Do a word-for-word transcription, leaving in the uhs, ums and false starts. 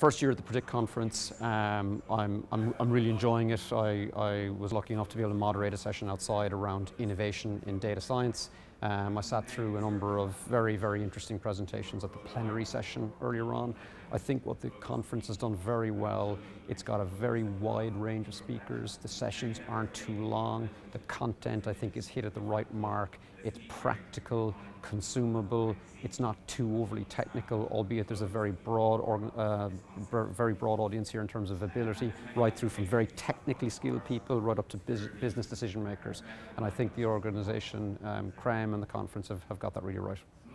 First year at the Predict conference, um, I'm, I'm, I'm really enjoying it. I, I was lucky enough to be able to moderate a session outside around innovation in data science. Um, I sat through a number of very, very interesting presentations at the plenary session earlier on. I think what the conference has done very well, it's got a very wide range of speakers. The sessions aren't too long. The content, I think, is hit at the right mark. It's practical, consumable. It's not too overly technical, albeit there's a very broad, uh, very broad audience here in terms of ability, right through from very technically skilled people right up to business decision makers. And I think the organization, um, Creme and the conference have, have got that really right.